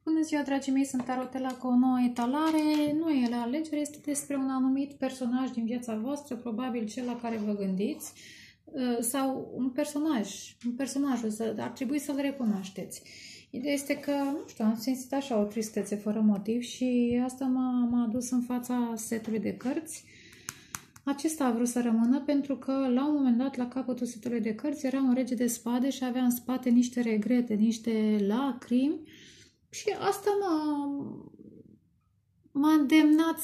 Bună ziua, dragii mei, sunt Tarotela cu o nouă etalare. Nu e la alegere, este despre un anumit personaj din viața voastră, probabil cel la care vă gândiți, sau un personaj, ar trebui să-l recunoașteți. Ideea este că, nu știu, am simțit așa o tristețe fără motiv și asta m-a adus în fața setului de cărți. Acesta a vrut să rămână pentru că, la un moment dat, la capătul setului de cărți, era un rege de spade și avea în spate niște regrete, niște lacrimi. Și asta m-a îndemnat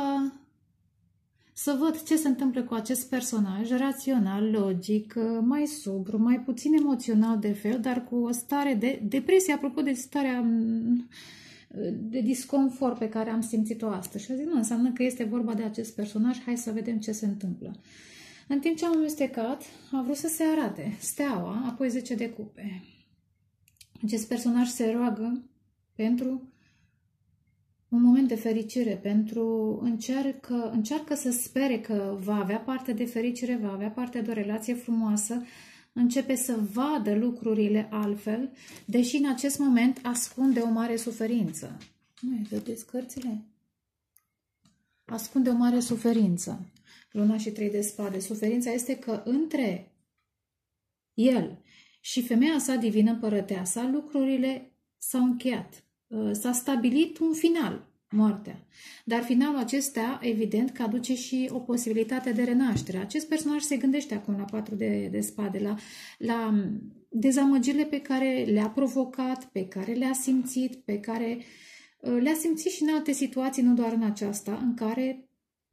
să văd ce se întâmplă cu acest personaj, rațional, logic, mai sobru, mai puțin emoțional de fel, dar cu o stare de depresie, apropo de starea de disconfort pe care am simțit-o astăzi. Și a zis, nu, înseamnă că este vorba de acest personaj, hai să vedem ce se întâmplă. În timp ce am amestecat, a vrut să se arate steaua, apoi 10 de cupe. Acest personaj se roagă pentru un moment de fericire, încearcă să spere că va avea parte de fericire, va avea parte de o relație frumoasă, începe să vadă lucrurile altfel, deși în acest moment ascunde o mare suferință. Nu, vedeți cărțile? Ascunde o mare suferință. Luna și 3 de spade. Suferința este că între el și femeia sa divină împărăteasa, lucrurile s-au încheiat. S-a stabilit un final, moartea. Dar finalul acesta, evident, că aduce și o posibilitate de renaștere. Acest personaj se gândește acum la 4 de spade, la dezamăgirile pe care le-a provocat, pe care le-a simțit, pe care le-a simțit și în alte situații, nu doar în aceasta, în care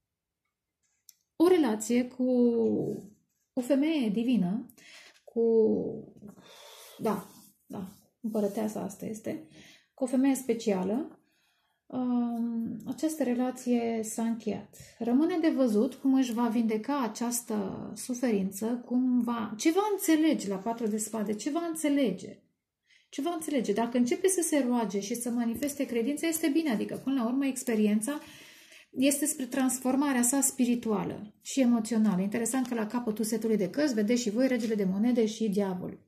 o relație cu o femeie divină, împărăteasa asta este, cu o femeie specială, această relație s-a încheiat. Rămâne de văzut cum își va vindeca această suferință, ce va înțelege la 4 de spade, ce va înțelege. Ce va înțelege. Dacă începe să se roage și să manifeste credința, este bine, adică până la urmă experiența este spre transformarea sa spirituală și emoțională. Interesant că la capătul setului de cărți vedeți și voi regele de monede și diavolul.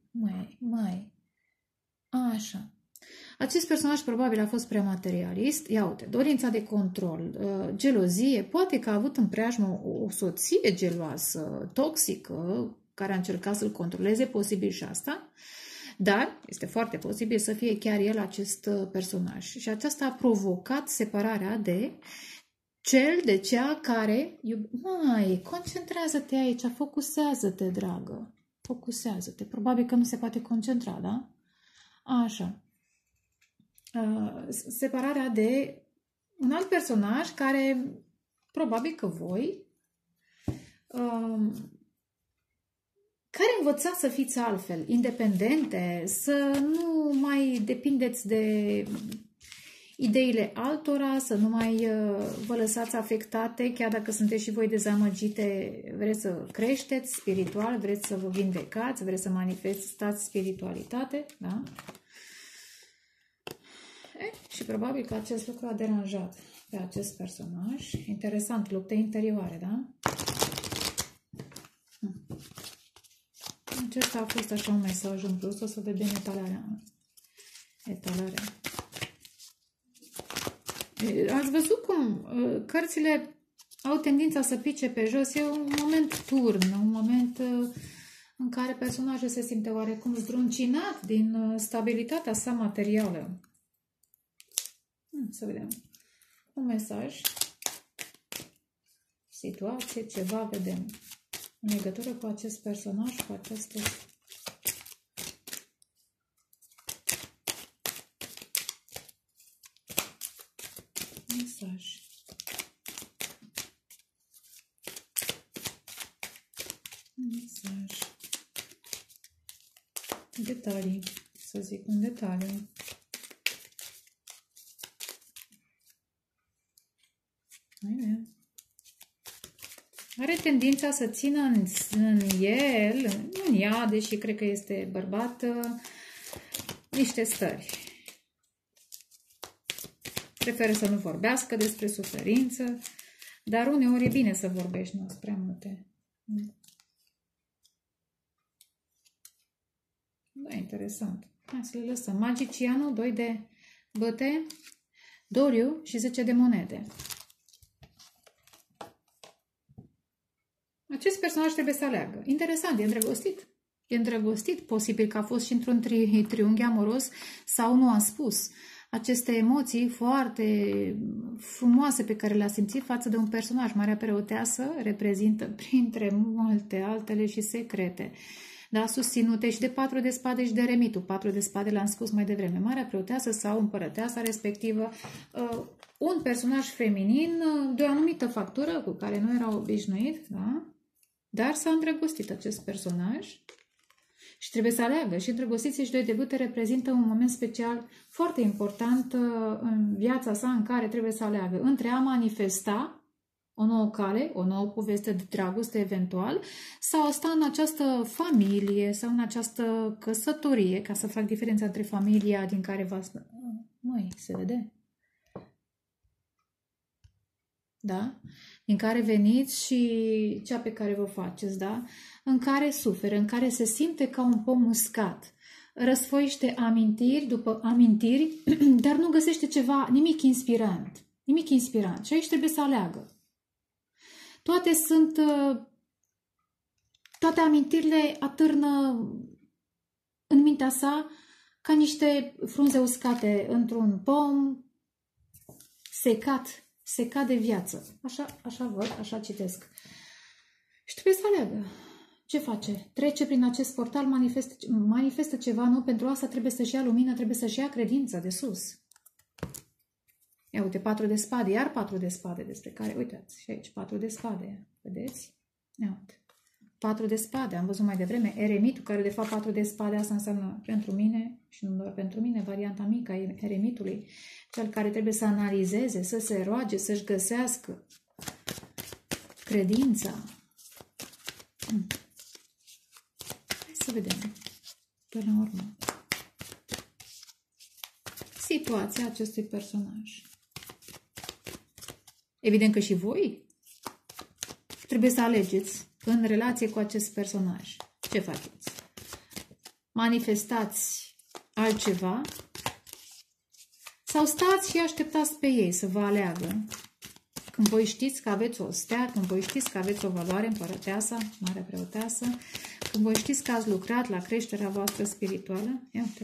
Așa. Acest personaj probabil a fost prea materialist. Ia uite, dorința de control, gelozie, poate că a avut în preajmă o soție geloasă, toxică, care a încercat să-l controleze, posibil și asta, dar este foarte posibil să fie chiar el acest personaj. Și aceasta a provocat separarea de cea care... concentrează-te aici, focusează-te, dragă, focusează-te. Probabil că nu se poate concentra, da? Așa. Separarea de un alt personaj care probabil că voi care învățați să fiți altfel, independente, să nu mai depindeți de ideile altora, să nu mai vă lăsați afectate, chiar dacă sunteți și voi dezamăgite, vreți să creșteți spiritual, vreți să vă vindecați, vreți să manifestați spiritualitate, da? Și probabil că acest lucru a deranjat pe acest personaj. Interesant, lupte interioare, da? Acesta a fost așa un mesaj în plus, o să vedem etalarea. Ați văzut cum cărțile au tendința să pice pe jos? E un moment turn, un moment în care personajul se simte oarecum zdruncinat din stabilitatea sa materială. Să vedem. Un mesaj, situație, ceva, vedem. În legătură cu acest personaj, cu aceste... Mesaj. Mesaj. Detalii. Să zic un detaliu. Are tendința să țină în el, în ea, deși cred că este bărbat, niște stări. Preferă să nu vorbească despre suferință, dar uneori e bine să vorbești, nu prea multe. Da, interesant. Hai să le lăsăm. Magicianul, 2 de băte, doliu și 10 de monede. Acest personaj trebuie să aleagă. Interesant, e îndrăgostit. E îndrăgostit, posibil că a fost și într-un triunghi amoros sau nu a spus. Aceste emoții foarte frumoase pe care le-a simțit față de un personaj. Marea Preoteasă reprezintă, printre multe altele, și secrete. Da, susținute și de 4 de spade și de eremitul. 4 de spade l-am spus mai devreme. Marea Preoteasă sau împărăteasa respectivă, un personaj feminin de o anumită factură cu care nu era obișnuit, da? Dar s-a îndrăgostit acest personaj și trebuie să aleagă. Și îndrăgostiții și doi de bâte reprezintă un moment special foarte important în viața sa, în care trebuie să aleagă între a manifesta o nouă cale, o nouă poveste de dragoste eventual, sau a sta în această familie sau în această căsătorie, ca să fac diferența între familia din care va... Măi, se vede? Da? Din care veniți și cea pe care vă faceți, da? În care suferă, în care se simte ca un pom uscat. Răsfoiește amintiri după amintiri, dar nu găsește ceva, nimic inspirant. Nimic inspirant. Și aici trebuie să aleagă. Toate sunt... Toate amintirile atârnă în mintea sa ca niște frunze uscate într-un pom secat de viață. Așa văd, așa citesc. Și trebuie să aleagă. Ce face? Trece prin acest portal, manifestă ceva nou, pentru asta trebuie să-și ia lumină, trebuie să-și ia credință de sus. Ia uite, 4 de spade, iar 4 de spade despre care, uitați, și aici 4 de spade, vedeți? Ia uite. 4 de spade, am văzut mai devreme, eremitul, care de fapt 4 de spade, asta înseamnă pentru mine și nu doar pentru mine, varianta mică a eremitului, cel care trebuie să analizeze, să se roage, să-și găsească credința. Hai să vedem, până la urmă, situația acestui personaj. Evident că și voi trebuie să alegeți în relație cu acest personaj. Ce faceți? Manifestați altceva sau stați și așteptați pe ei să vă aleagă? Când voi știți că aveți o stea, când voi știți că aveți o valoare, împărăteasa, Marea Preoteasă, când voi știți că ați lucrat la creșterea voastră spirituală, ia uite,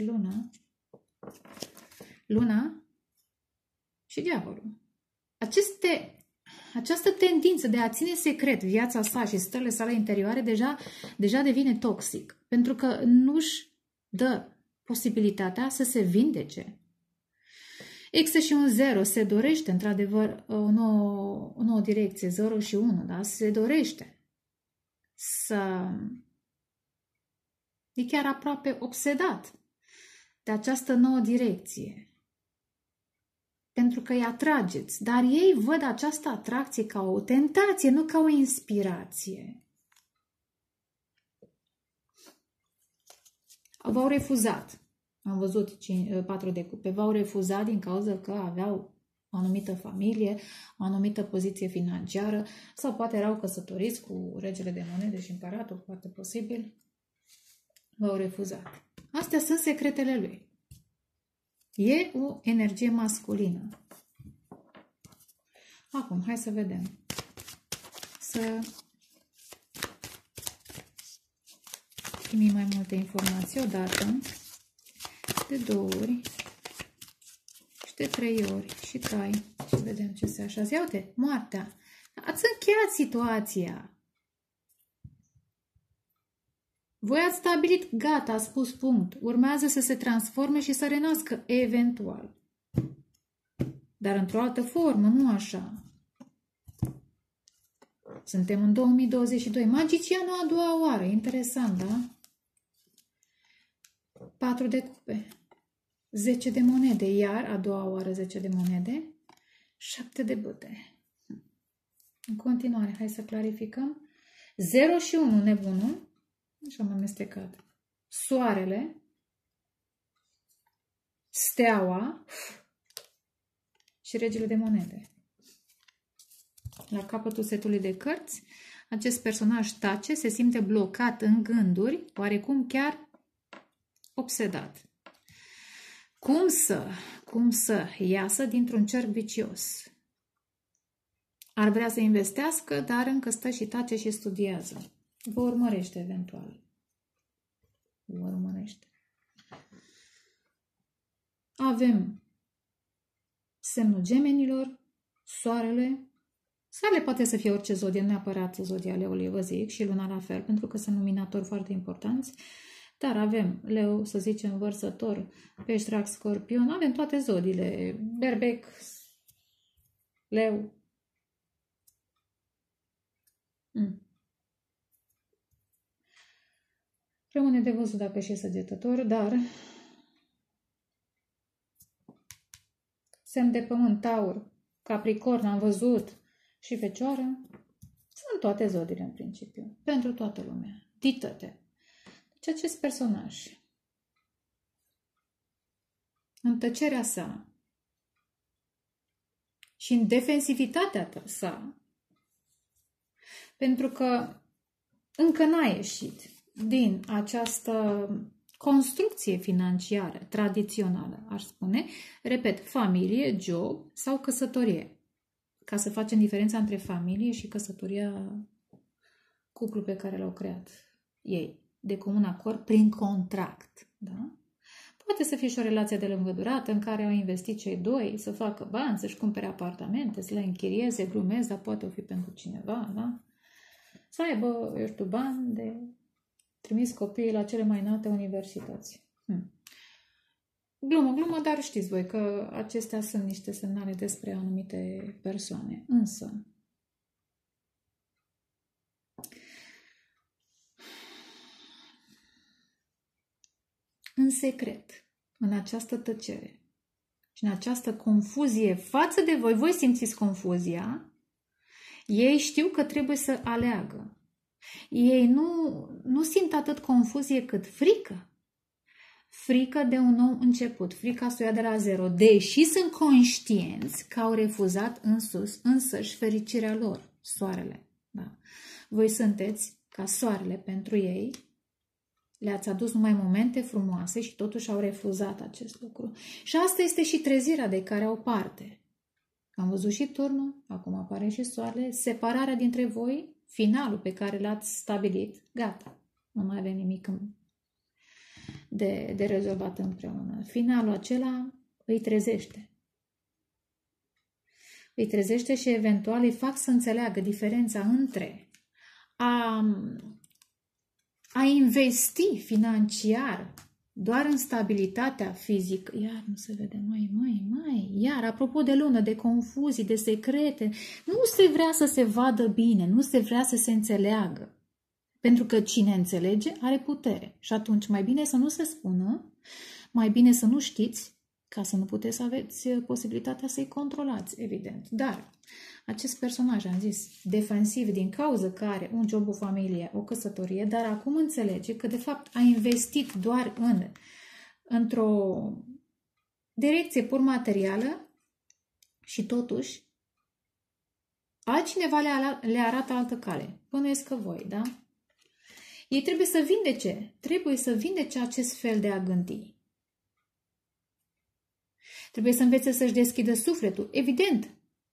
Luna și Diavolul. Această tendință de a ține secret viața sa și stările sale interioare deja devine toxic, pentru că nu-și dă posibilitatea să se vindece. Există și un 0, se dorește într-adevăr o nouă direcție, 0 și 1, da? Se dorește să... E chiar aproape obsedat de această nouă direcție. Pentru că îi atrageți, dar ei văd această atracție ca o tentație, nu ca o inspirație. V-au refuzat. Am văzut 4 de cupe. V-au refuzat din cauza că aveau o anumită familie, o anumită poziție financiară, sau poate erau căsătoriți cu regele de monede și împăratul, foarte posibil. V-au refuzat. Astea sunt secretele lui. E o energie masculină. Acum, hai să vedem. Să primim mai multe informații odată, de 2 ori și de 3 ori și tai și vedem ce se așează. Ia uite, moartea. Ați încheiat situația. Voi ați stabilit, gata, a spus punct. Urmează să se transforme și să renască, eventual. Dar într-o altă formă, nu așa. Suntem în 2022. Magicianul a doua oară. Interesant, da? 4 de cupe. 10 de monede. Iar a doua oară 10 de monede. 7 de bâte. În continuare, hai să clarificăm. 0 și 1, nebunul. Așa am amestecat. Soarele, steaua și regele de monede. La capătul setului de cărți, acest personaj tace, se simte blocat în gânduri, oarecum chiar obsedat. Cum să iasă dintr-un cerc vicios? Ar vrea să investească, dar încă stă și tace și studiază. Vă urmărește eventual. Vă urmărește. Avem semnul Gemenilor, Soarele. Soarele poate să fie orice zodie, nu neapărat zodia Leului, vă zic, și Luna la fel, pentru că sunt luminatori foarte importanți. Dar avem Leu, să zicem, Vărsător, Pești, Rac, Scorpion, avem toate zodiile, Berbec, Leu. Rămâne de văzut dacă și e săgetător, dar semn de pământ, Taur, Capricorn, am văzut, și Fecioară, sunt toate zodiile în principiu, pentru toată lumea, dită-te. Deci acest personaj, în tăcerea sa și în defensivitatea sa, pentru că încă n-a ieșit din această construcție financiară tradițională, aș spune, repet, familie, job sau căsătorie. Ca să facem diferența între familie și căsătoria, cuplu pe care l-au creat ei, de comun acord, prin contract. Da? Poate să fie și o relație de lungă durată în care au investit cei doi să facă bani, să-și cumpere apartamente, să le închirieze, glumesc, dar poate o fi pentru cineva, da? Să aibă, eu știu, bani de trimis copiii la cele mai înalte universități. Glumă, dar știți voi că acestea sunt niște semnale despre anumite persoane. Însă, în secret, în această tăcere și în această confuzie față de voi, voi simțiți confuzia, ei știu că trebuie să aleagă. Ei nu simt atât confuzie cât frică. Frică de un nou început, frica să o ia de la zero, deși sunt conștienți că au refuzat însăși fericirea lor, soarele. Da. Voi sunteți ca soarele pentru ei, le-ați adus numai momente frumoase și totuși au refuzat acest lucru. Și asta este și trezirea de care au parte. Am văzut și turnul, acum apare și soarele, separarea dintre voi, finalul pe care l-ați stabilit, gata, nu mai avem nimic de rezolvat împreună. Finalul acela îi trezește. Îi trezește și eventual îi fac să înțeleagă diferența între a investi financiar doar în stabilitatea fizică. Iar nu se vede, iar apropo de lună, de confuzii, de secrete, nu se vrea să se vadă bine, nu se vrea să se înțeleagă. Pentru că cine înțelege are putere. Și atunci mai bine să nu se spună, mai bine să nu știți, ca să nu puteți să aveți posibilitatea să-i controlați, evident. Dar acest personaj, am zis, defensiv, din cauza că are un job, o familie, o căsătorie, dar acum înțelege că de fapt a investit doar într-o direcție pur materială și totuși altcineva le arată altă cale. Bănuiesc că voi, da? Ei trebuie să vindece. Trebuie să vindece acest fel de a gândi. Trebuie să învețe să-și deschidă sufletul. Evident,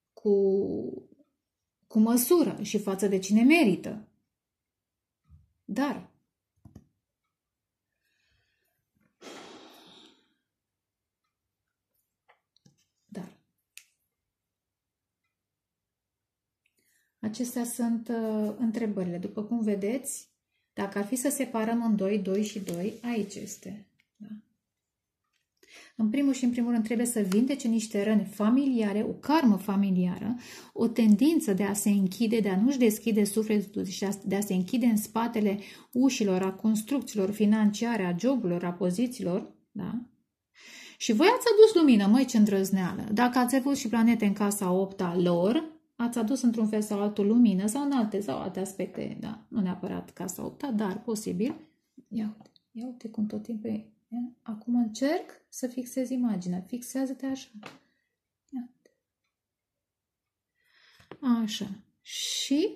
cu măsură și față de cine merită. Dar acestea sunt întrebările. După cum vedeți, dacă ar fi să separăm în 2 și 2, aici este. Da? În primul și în primul rând trebuie să vindece niște răni familiare, o karmă familiară, o tendință de a se închide, de a nu-și deschide sufletul și de a se închide în spatele ușilor, a construcțiilor financiare, a joburilor, a pozițiilor. Da? Și voi ați adus lumină, măi, ce îndrăzneală. Dacă ați avut și planete în casa 8-a lor, ați adus într-un fel sau altul lumină sau în alte aspecte, da, nu neapărat casa 8-a, dar posibil. Ia uite cum tot timpul e. Acum încerc să fixez imaginea. Fixează-te așa. Ia. Așa. Și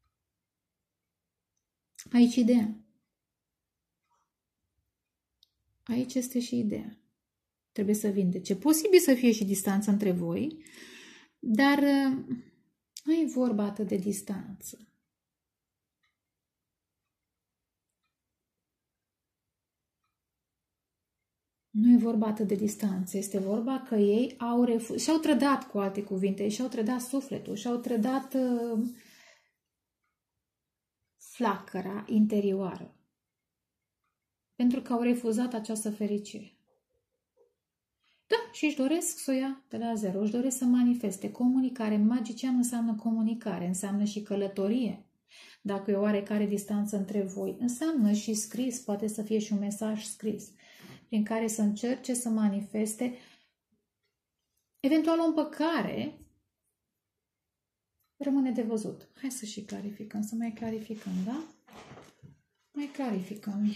aici ideea. Aici este și ideea. Trebuie să vindece. Posibil să fie și distanță între voi, dar nu e vorba atât de distanță. Nu e vorba atât de distanță, este vorba că ei și-au trădat, cu alte cuvinte, și-au trădat sufletul, și-au trădat flacăra interioară, pentru că au refuzat această fericire. Da, și își doresc să o ia de la zero, își doresc să manifeste. Comunicare, magician înseamnă comunicare, înseamnă și călătorie. Dacă e o oarecare distanță între voi, înseamnă și scris, poate să fie și un mesaj scris, prin care să încerce să manifeste eventual o împăcare. Rămâne de văzut. Hai să și clarificăm, să mai clarificăm, da? Mai clarificăm.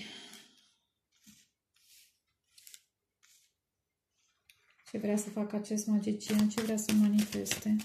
Ce vrea să facă acest magician, ce vrea să manifeste.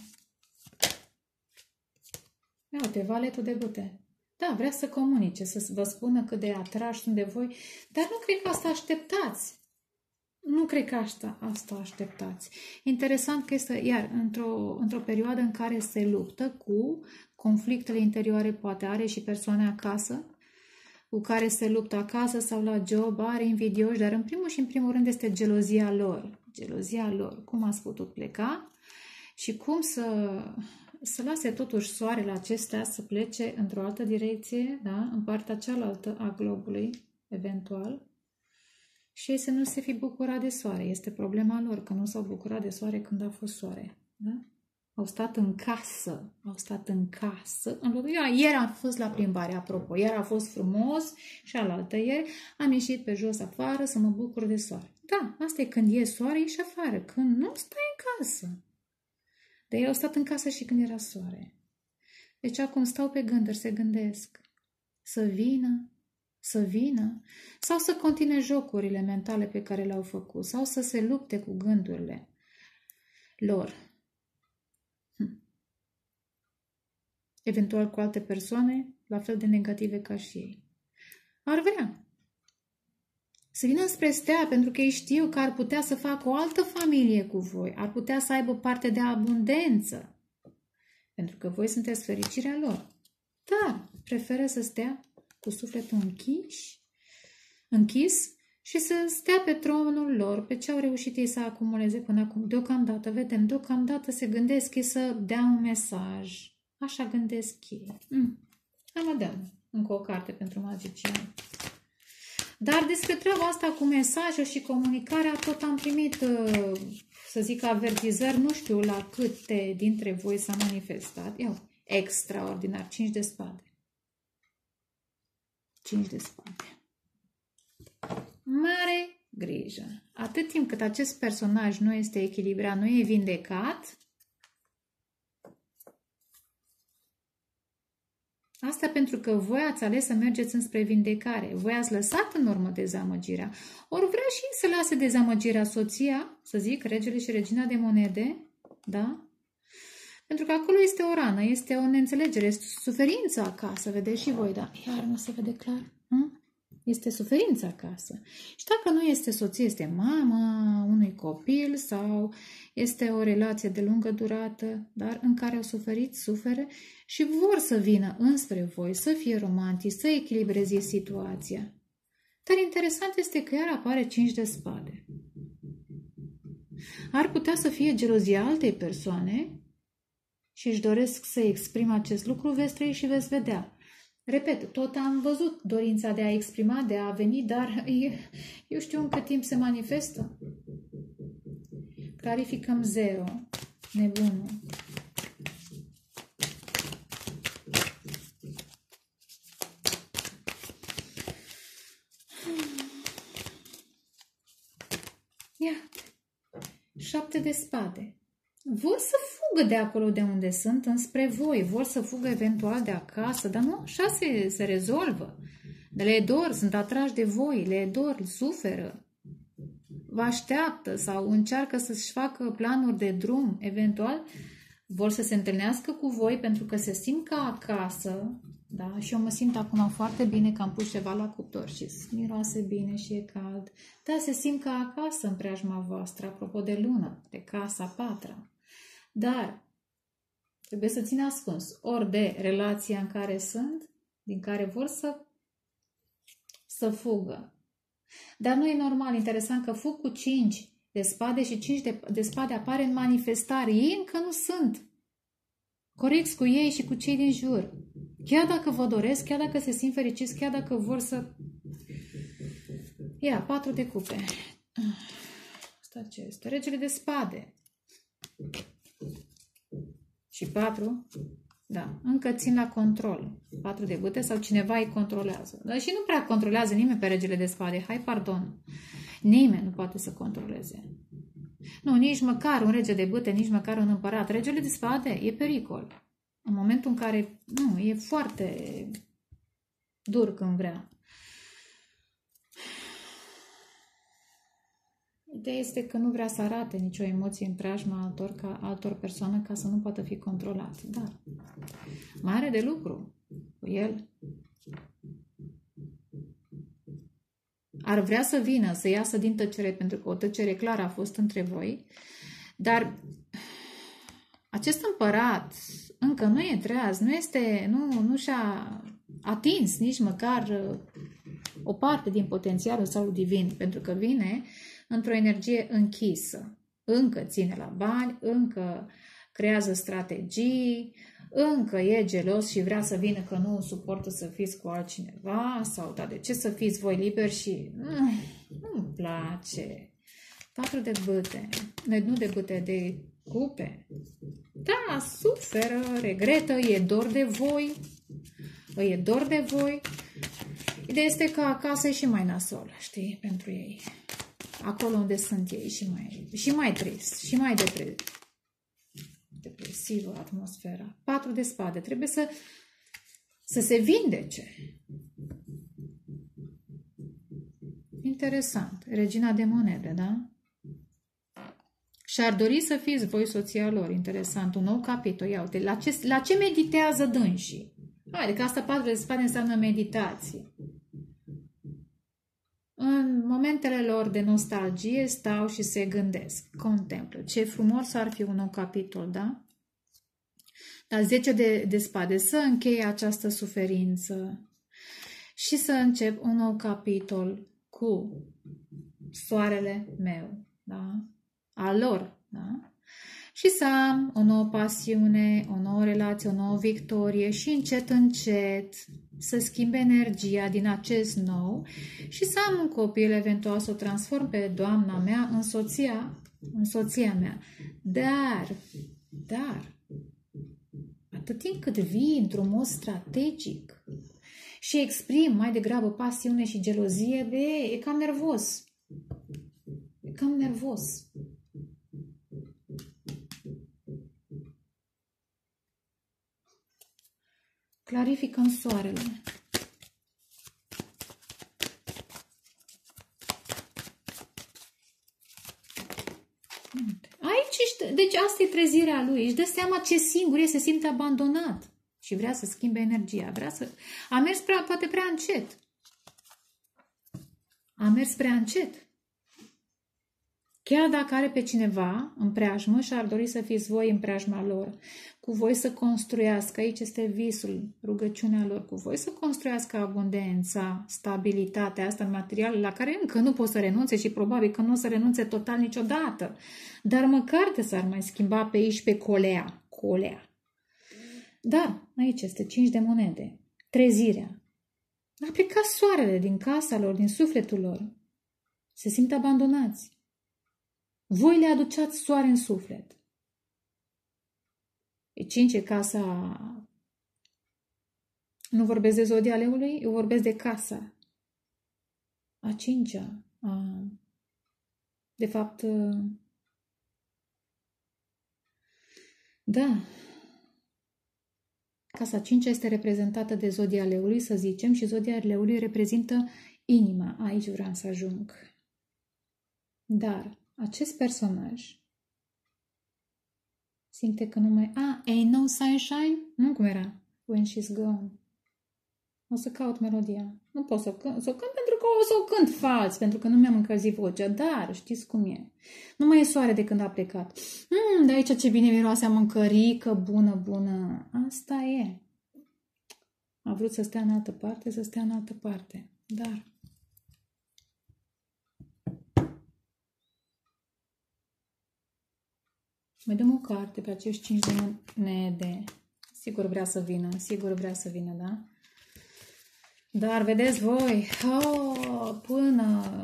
Ia uite, valetul de bute. Da, vrea să comunice, să vă spună cât de atrași sunt de voi, dar nu cred că asta așteptați. Nu cred că asta așteptați. Interesant că este, iar, într-o perioadă în care se luptă cu conflictele interioare, poate are și persoane acasă, cu care se luptă acasă sau la job, are invidioși, dar în primul și în primul rând este gelozia lor. Gelozia lor. Cum ați putut pleca și cum să lase totuși soarele acestea să plece într-o altă direcție, da? În partea cealaltă a globului, eventual, și ei să nu se fi bucurat de soare. Este problema lor, că nu s-au bucurat de soare când a fost soare. Da? Au stat în casă. Au stat în casă. Ieri am fost la plimbare, apropo. Ieri a fost frumos și alaltă ieri am ieșit pe jos afară să mă bucur de soare. Da, asta e când e soare, ieși afară. Când nu, stai în casă. Dar ei au stat în casă și când era soare. Deci acum stau pe gânduri, se gândesc să vină sau să continue jocurile mentale pe care le-au făcut sau să se lupte cu gândurile lor. Eventual cu alte persoane la fel de negative ca și ei. Ar vrea să vină spre stea pentru că ei știu că ar putea să facă o altă familie cu voi, ar putea să aibă parte de abundență, pentru că voi sunteți fericirea lor. Dar preferă să stea cu sufletul închis și să stea pe tronul lor, pe ce au reușit ei să acumuleze până acum. Deocamdată, vedem, deocamdată se gândesc ei să dea un mesaj. Așa gândesc ei. Hai mă dăm încă o carte pentru magician. Dar despre treaba asta cu mesajul și comunicarea tot am primit, să zic, avertizări, nu știu la câte dintre voi s-a manifestat. Iau, extraordinar, 5 de spade. 5 de spade. Mare grijă. Atât timp cât acest personaj nu este echilibrat, nu e vindecat, asta pentru că voi ați ales să mergeți înspre vindecare. Voi ați lăsat în urmă dezamăgirea. Ori vrea și să lase dezamăgirea soția, să zic, regele și regina de monede, da? Pentru că acolo este o rană, este o neînțelegere, este suferință acasă, vedeți și voi, da? Iar nu se vede clar. Este suferință acasă. Și dacă nu este soție, este mama unui copil sau este o relație de lungă durată, dar în care au suferit, suferă și vor să vină înspre voi, să fie romantici, să echilibreze situația. Dar interesant este că iar apare 5 de spade. Ar putea să fie gelozia altei persoane și își doresc să exprim acest lucru, veți trăi și veți vedea. Repet, tot am văzut dorința de a exprima, de a veni, dar eu știu în cât timp se manifestă. Clarificăm 0, nebunul. Ia, 7 de spade. Vor să fugă de acolo de unde sunt înspre voi, vor să fugă eventual de acasă, dar nu așa se rezolvă. Le dor, sunt atrași de voi, le dor, suferă, vă așteaptă sau încearcă să-și facă planuri de drum, eventual vor să se întâlnească cu voi pentru că se simt ca acasă, Da? Și eu mă simt acum foarte bine că am pus ceva la cuptor și miroase bine și e cald. Da, se simt ca acasă în preajma voastră, apropo de lună, de casa patra. Dar trebuie să țin ascuns ori de relația în care sunt, din care vor să fugă. Dar nu e normal, interesant că fug cu 5 de spade și 5 de spade apare în manifestare. Ei încă nu sunt corecți cu ei și cu cei din jur. Chiar dacă vă doresc, chiar dacă se simt fericiți, chiar dacă vor să... Ia, 4 de cupe. Asta ce este? Regele de spade. Și 4, da, încă țin la control. 4 de bâte sau cineva îi controlează. Dar și nu prea controlează nimeni pe regele de spade. Hai, pardon. Nimeni nu poate să controleze. Nu, nici măcar un rege de bâte, nici măcar un împărat. Regele de spade e pericol. În momentul în care, nu, e foarte dur când vrea. Ideea este că nu vrea să arate nicio emoție în preajma altor persoane ca să nu poată fi controlat. Dar mai are de lucru cu el. Ar vrea să vină, să iasă din tăcere, pentru că o tăcere clară a fost între voi, dar acest împărat încă nu e treaz, nu și-a atins nici măcar o parte din potențialul său divin, pentru că vine într-o energie închisă. Încă ține la bani, încă creează strategii, încă e gelos și vrea să vină că nu suportă să fiți cu altcineva sau da, de ce să fiți voi liberi și nu-mi place. 4 de bâte, nu de bâte, de cupe. Da, suferă, regretă, e dor de voi, e dor de voi. Ideea este că acasă e și mai nasol, știi, pentru ei. Acolo unde sunt ei și mai trist, și mai depresivă atmosfera. 4 de spade, trebuie să se vindece. Interesant. Regina de monede, da? Și-ar dori să fiți voi soția lor. Interesant. Un nou capitol. Ia uite, la ce meditează dânsii? Adică asta 4 de spade înseamnă meditație. În momentele lor de nostalgie stau și se gândesc, contemplă. Ce frumos ar fi un nou capitol, da? La 10 de spade, să încheie această suferință și să încep un nou capitol cu soarele meu, da? Al lor, da? Și să am o nouă pasiune, o nouă relație, o nouă victorie și încet să schimbe energia din acest nou și să am un copil, eventual să o transform pe doamna mea în soția mea. Dar, atât timp cât vii într-un mod strategic și exprim mai degrabă pasiune și gelozie, e cam nervos. E cam nervos. Clarificăm soarele. Aici, deci asta e trezirea lui. Își dă seama ce singur e, se simte abandonat și vrea să schimbe energia. A mers poate prea încet. A mers prea încet. Chiar dacă are pe cineva în preajmă și ar dori să fiți voi în preajma lor, cu voi să construiască, aici este visul, rugăciunea lor, cu voi să construiască abundența, stabilitatea asta în material la care încă nu pot să renunțe și probabil că nu o să renunțe total niciodată. Dar măcar că s-ar mai schimba pe ei și pe colea. Da, aici este 5 de monede. Trezirea. A plecat soarele din casa lor, din sufletul lor. Se simt abandonați. Voi le aduceați soare în suflet. E 5 e casa... Nu vorbesc de zodia leului, eu vorbesc de casa. A 5-a. De fapt... Da. Casa 5 este reprezentată de zodia leului, să zicem, și zodia leului reprezintă inima. Aici vreau să ajung. Dar acest personaj simte că nu mai... ain't no sunshine? Nu cum era? When she's gone. O să caut melodia. Nu pot să o cânt pentru că o să o cânt fals, pentru că nu mi-am încălzit vocea, dar știți cum e. Nu mai e soare de când a plecat. De aici ce bine miroase, mâncărică, bună, bună. Asta e. A vrut să stea în altă parte, să stea în altă parte. Dar... mai dăm o carte pe acești 5 de monede. Sigur vrea să vină, da? Dar vedeți voi, până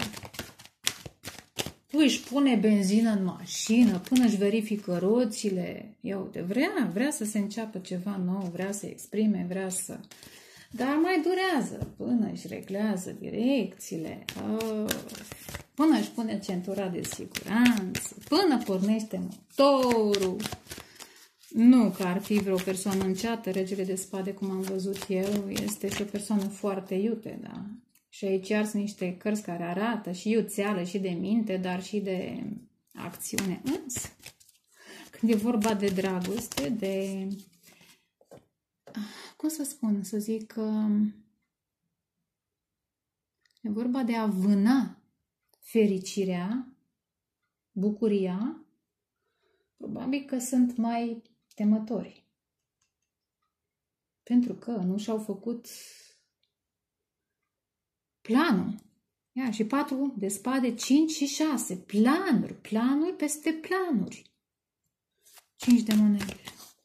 își pune benzină în mașină, până își verifică roțile, ia uite, vrea să se înceapă ceva nou, vrea să exprime, vrea să... Dar mai durează până își reglează direcțiile, până își pune centura de siguranță, până pornește motorul. Nu că ar fi vreo persoană înceată, regele de spade, cum am văzut eu, este și o persoană foarte iute, da? Și aici iar sunt niște cărți care arată și iuțeală, și de minte, dar și de acțiune. Însă, când e vorba de dragoste, de... cum să spun, să zic că... e vorba de a vâna fericirea, bucuria, probabil că sunt mai temători. Pentru că nu și-au făcut planul. Ia, și 4 de spade, 5 și 6. Planuri peste planuri. 5 de monede.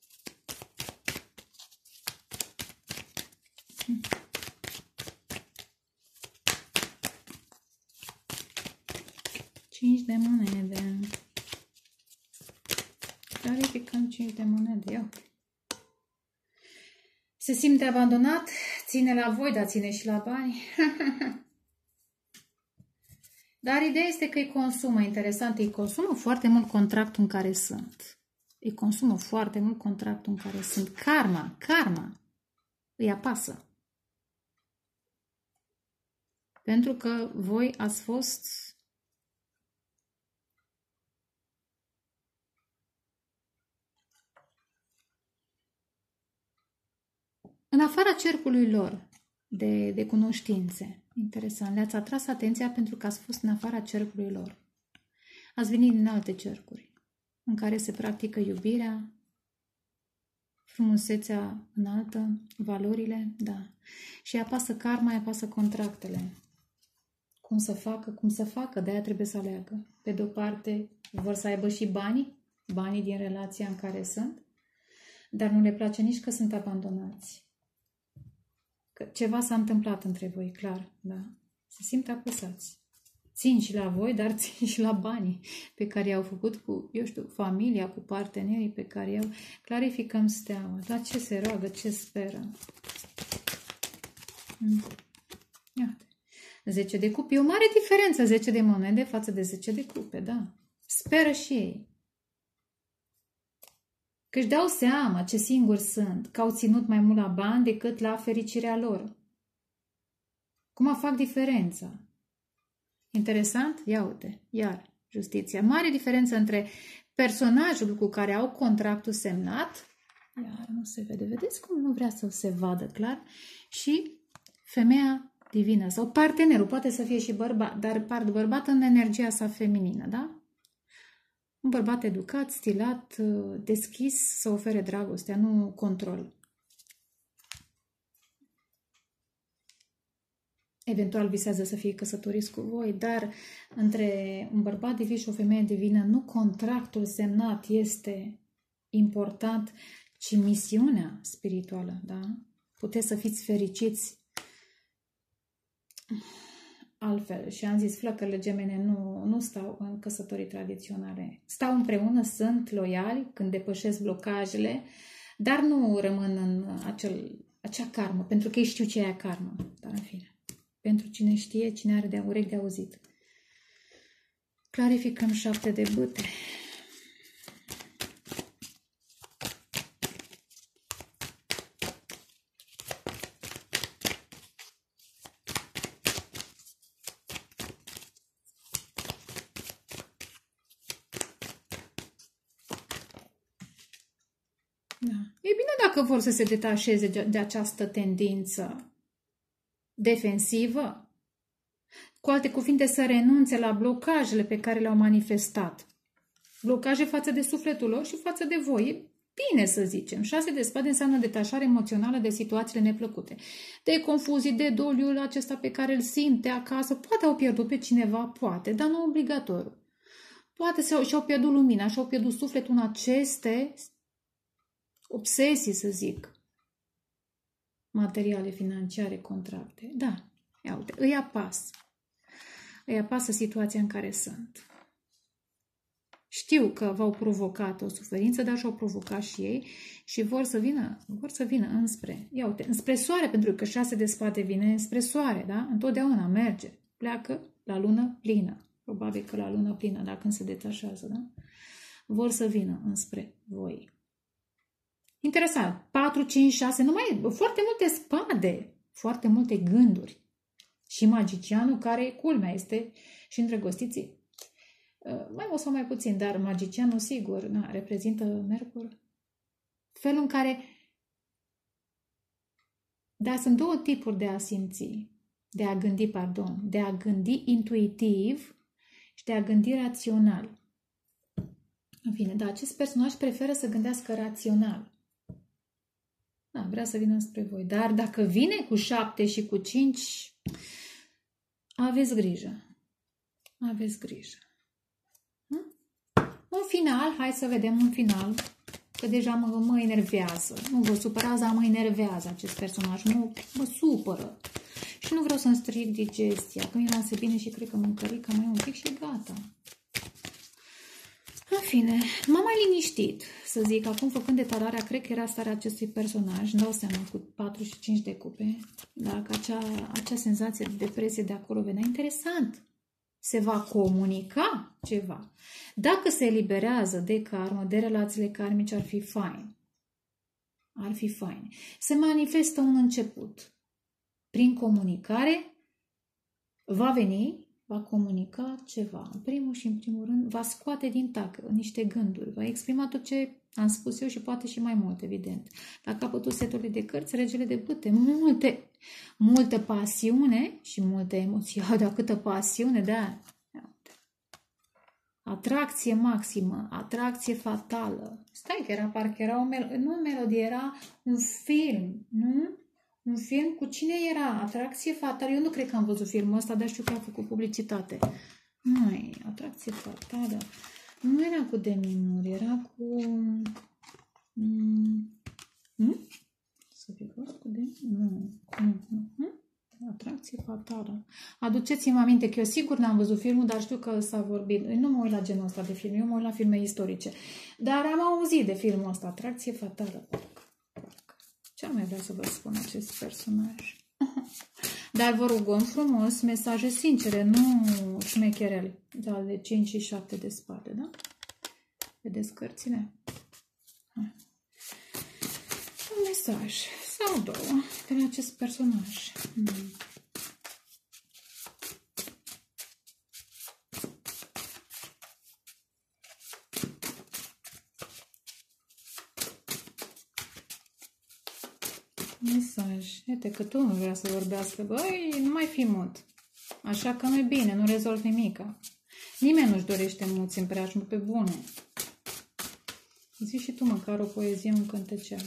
De monede. Clarificăm 5 de monede. Ia. Se simte abandonat? Ține la voi, dar ține și la bani. Dar ideea este că îi consumă, interesant, îi consumă foarte mult contractul în care sunt. Îi consumă foarte mult contractul în care sunt. Karma îi apasă. Pentru că voi ați fost... în afara cercului lor de cunoștințe. Interesant. Le-ați atras atenția pentru că ați fost în afara cercului lor. Ați venit din alte cercuri în care se practică iubirea, frumusețea înaltă, valorile, da. Și apasă karma, apasă contractele. Cum să facă, de-aia trebuie să aleagă. Pe de-o parte, vor să aibă și banii din relația în care sunt, dar nu le place nici că sunt abandonați. Că ceva s-a întâmplat între voi, clar, da? Se simt apăsați. Țin și la voi, dar țin și la banii pe care i-au făcut cu, eu știu, familia, cu partenerii pe care i-au... Clarificăm steaua. La ce se roagă, ce speră? Iată. 10 de cupe. E o mare diferență, 10 de monede față de 10 de cupe, da. Speră și ei. Că își dau seama ce singuri sunt, că au ținut mai mult la bani decât la fericirea lor. Cum fac diferența? Interesant? Ia uite, iar justiția. Mare diferență între personajul cu care au contractul semnat, iar nu se vede, vedeți cum nu vrea să se vadă clar, și femeia divină sau partenerul, poate să fie și bărbat, dar bărbat în energia sa feminină, da? Un bărbat educat, stilat, deschis să ofere dragostea, nu control. Eventual visează să fie căsătoriți cu voi, dar între un bărbat divin și o femeie divină, nu contractul semnat este important, ci misiunea spirituală, da? Puteți să fiți fericiți altfel. Și am zis, flăcările gemene nu stau în căsătorii tradiționale. Stau împreună, sunt loiali când depășesc blocajele, dar nu rămân în acea karmă, pentru că ei știu ce e aia karmă. Dar în fine, pentru cine știe, cine are de urechi de auzit. Clarificăm 7 de bâte. Da. E bine dacă vor să se detașeze de această tendință defensivă. Cu alte cuvinte, să renunțe la blocajele pe care le-au manifestat. Blocaje față de sufletul lor și față de voi. E bine să zicem. 6 de spade înseamnă detașare emoțională de situațiile neplăcute. De confuzii, de doliul acesta pe care îl simte acasă. Poate au pierdut pe cineva, poate, dar nu obligatoriu. Poate și-au pierdut lumina, și-au pierdut sufletul în aceste obsesii, să zic. Materiale, financiare, contracte. Da, ia uite, îi apasă. Îi apasă situația în care sunt. Știu că v-au provocat o suferință, dar și-au provocat și ei și vor să vină înspre, ia uite, înspre soare, pentru că 6 de spade vine înspre soare, da? Întotdeauna merge. Pleacă la lună plină. Probabil că la lună plină, dacă când se detașează, da? Vor să vină înspre voi. Interesant. 4, 5, 6, foarte multe spade, foarte multe gânduri. Și magicianul, care, culmea, este și îndrăgostiții. Mai mult sau mai puțin, dar magicianul, sigur, reprezintă Mercur. Felul în care... Dar sunt două tipuri de a simți, de a gândi intuitiv și de a gândi rațional. În fine, dar acest personaj preferă să gândească rațional. Da, vrea să vină spre voi. Dar dacă vine cu 7 și cu 5, aveți grijă. Aveți grijă. Un final, hai să vedem un final, că deja mă enervează. Nu vă supărați, dar mă enervează acest personaj, mă supără. Și nu vreau să-mi stric digestia, că mi lase bine și cred că mâncărica mai un pic și gata. În fine, m-am mai liniștit, să zic, acum făcând detalarea, cred că era starea acestui personaj, îmi dau seama cu 4 și 5 de cupe, dacă acea senzație de depresie de acolo venea, interesant. Se va comunica ceva. Dacă se eliberează de karmă, de relațiile karmice, ar fi fain. Ar fi fain. Se manifestă un început. Prin comunicare va veni, va comunica ceva. În primul și în primul rând va scoate din tac niște gânduri. Va exprima tot ce am spus eu și poate și mai mult, evident. La capătul setului de cărți, regele de bâte. Multă pasiune și multe emoții. Dar câtă pasiune, da. Atracție maximă, atracție fatală. Stai că parcă era nu o melodie, era un film, nu? Un film cu cine era? Atracție fatală. Eu nu cred că am văzut filmul ăsta, dar știu că a făcut publicitate. Măi, atracție fatală. Nu era cu Demi Moore, era cu... Să fi fost cu Demi? Nu. Atracție fatală. Aduceți-mi aminte că eu sigur n-am văzut filmul, dar știu că s-a vorbit. Nu mă uit la genul ăsta de film, eu mă uit la filme istorice. Dar am auzit de filmul ăsta, Atracție fatală. Ce ar mai vrea să vă spun acest personaj? Dar vă rugăm frumos, mesaje sincere, nu șmecherele. Da, de 5 și 7 de spate, da? Vedeți cărțile? Un mesaj sau două de la acest personaj. Mesaj. Uite că tu nu vrea să vorbească. Băi, nu mai fi mut. Așa că nu-i bine, nu rezolv nimica. Nimeni nu-și dorește mulți în preajmă, pe bune. Zici și tu măcar o poezie, un cântecel.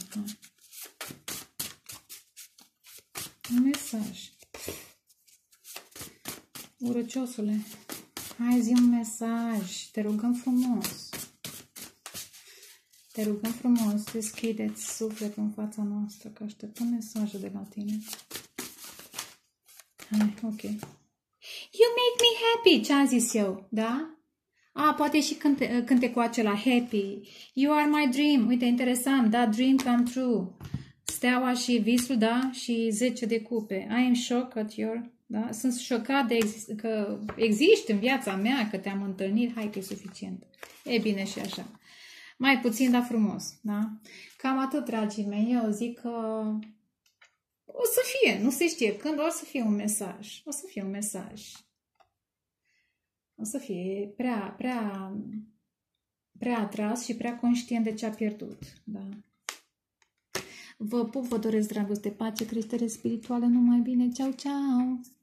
Un mesaj. Urăciosule, hai zi un mesaj. Te rugăm frumos. Te rugăm frumos, deschideți sufletul în fața noastră, că așteptăm mesaje de la tine. Hai, ok. You make me happy, ce-am zis eu, da? Poate și cântecul acela, happy. You are my dream. Uite, interesant, da, dream come true. Steaua și visul, da, și 10 de cupe. I am shocked at your... Da? Sunt șocat că existi în viața mea, că te-am întâlnit. Hai că e suficient. E bine și așa. Mai puțin, dar frumos, da? Cam atât, dragii mei. Eu zic că o să fie, nu se știe când, o să fie un mesaj. O să fie un mesaj. O să fie prea atras și prea conștient de ce a pierdut, da? Vă pup, vă doresc dragoste, pace, creștere spirituală, numai bine. Ceau, ceau!